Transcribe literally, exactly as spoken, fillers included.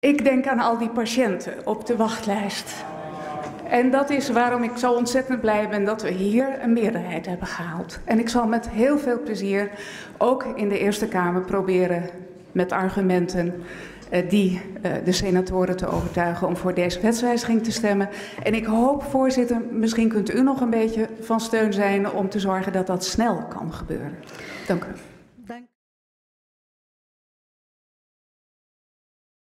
Ik denk aan al die patiënten op de wachtlijst. En dat is waarom ik zo ontzettend blij ben dat we hier een meerderheid hebben gehaald. En ik zal met heel veel plezier ook in de Eerste Kamer proberen met argumenten uh, die uh, de senatoren te overtuigen om voor deze wetswijziging te stemmen. En ik hoop, voorzitter, misschien kunt u nog een beetje van steun zijn om te zorgen dat dat snel kan gebeuren. Dank u.